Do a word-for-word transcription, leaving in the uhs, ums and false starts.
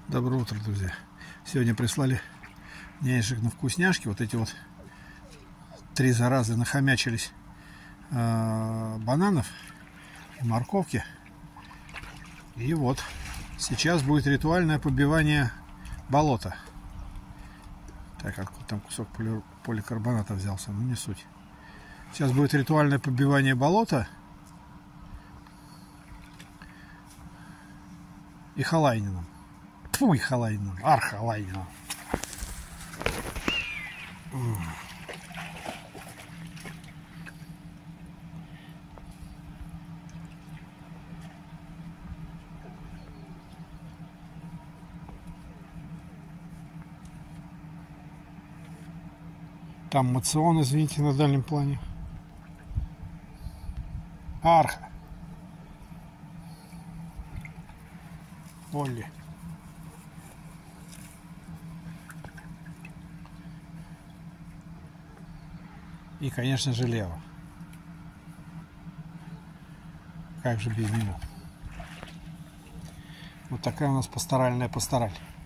Доброе утро, друзья. Сегодня прислали денежек на вкусняшки. Вот эти вот три заразы нахомячились э, бананов и морковки. И вот сейчас будет ритуальное побивание болота. Так, откуда там кусок поли поликарбоната взялся, ну не суть. Сейчас будет ритуальное побивание болота и Халайнином. Фу, и Халайнином, Архалайнином. Там мацион, извините, на дальнем плане. Арха. Олли. И, конечно же, Лева. Как же без него. Вот такая у нас пасторальная пастораль.